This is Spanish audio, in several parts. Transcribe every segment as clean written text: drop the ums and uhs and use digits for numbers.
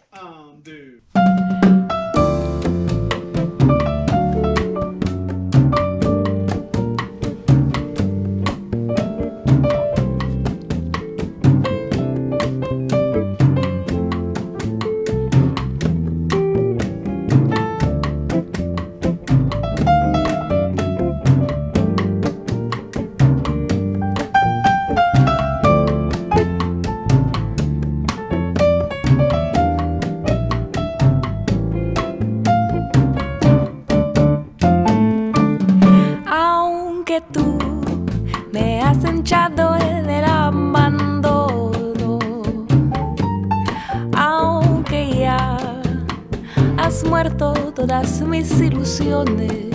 Un, deux. Aunque tú me has hinchado en el abandono, aunque ya has muerto todas mis ilusiones,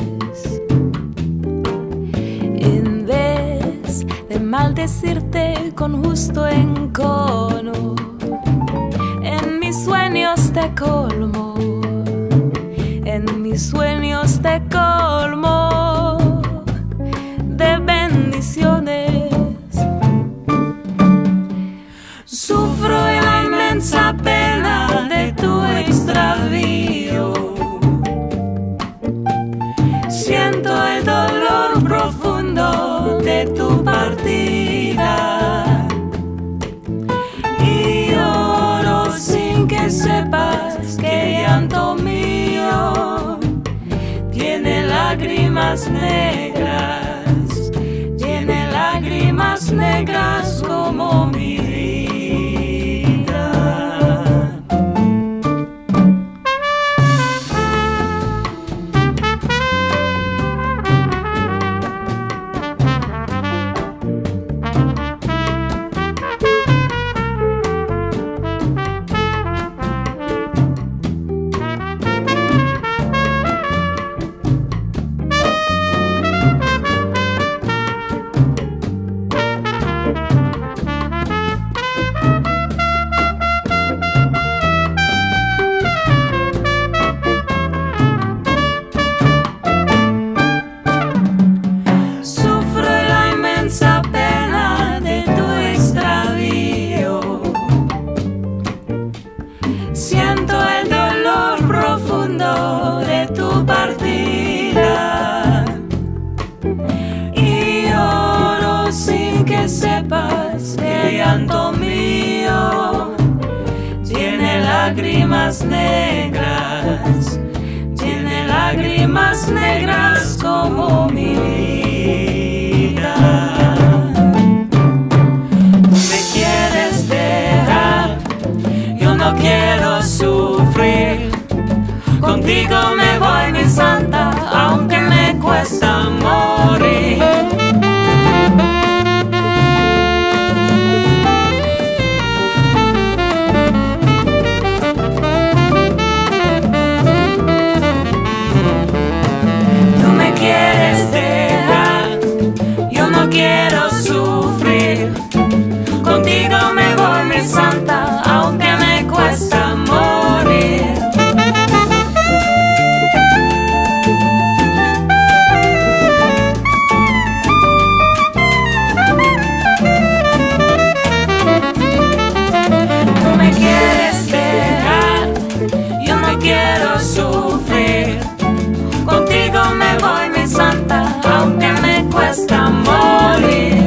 en vez de maldecirte con justo encono, en mis sueños te colmo, en mis sueños te colmo de bendiciones. Sufro la inmensa pena de tu extravío, siento el dolor profundo de tu partida y lloro sin que sepas que llanto mío tiene lágrimas negras, tiene lágrimas negras como mi vida. Siento el dolor profundo de tu partida y lloro sin que sepas que el llanto mío tiene lágrimas negras, tiene lágrimas negras como mi vida. Me quieres dejar, yo no quiero sufrir, contigo me voy mi santa, aunque me cuesta morir. Tú me quieres dejar, yo no quiero sufrir, contigo me voy mi santa, aunque me cuesta morir. Tú me quieres dejar, yo no quiero sufrir, contigo me voy mi santa, aunque me cuesta morir.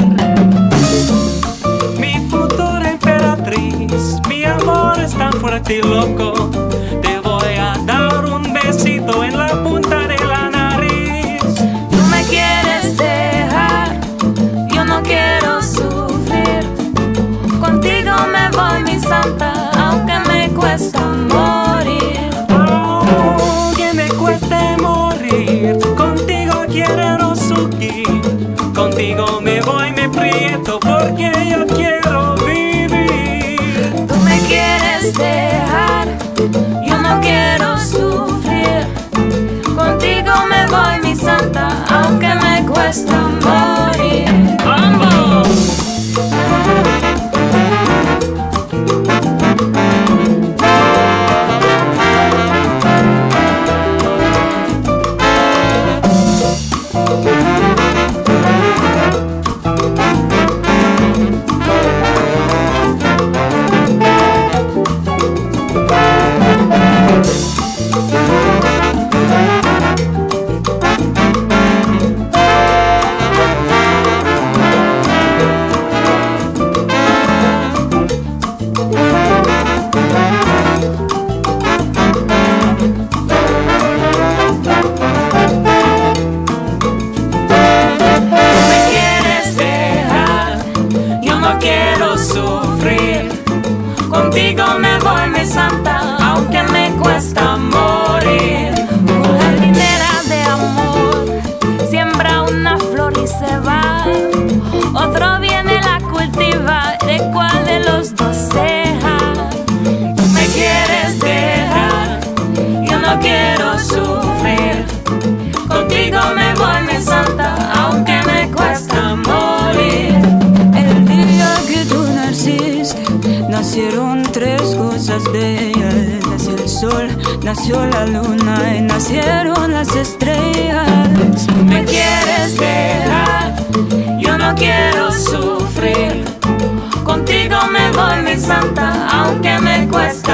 Mi amor es tan fuerte y loco, te voy a dar un besito en la punta de la nariz. Tú me quieres dejar, yo no quiero sufrir, contigo me voy mi santa, aunque me cuesta morir. Aunque me cueste morir, contigo quiero sufrir, contigo me voy, me prieto porque yo quiero vivir. Tú me quieres dejar, yo no quiero sufrir, contigo me voy mi santa, aunque me cuesta morir. ¡Vamos! cuesta morir. Jardinera de amor, siembra una flor y se va. Otro viene, la cultiva, ¿de cuál de los dos deja? Me quieres dejar, yo no quiero sufrir. Contigo me voy, mi santa, aunque me cuesta morir. El día que tú naciste, nacieron tres cosas bellas. Nació el sol, nació la luna y nacieron las estrellas. Me quieres dejar, yo no quiero sufrir. Contigo me voy, mi santa, aunque me cueste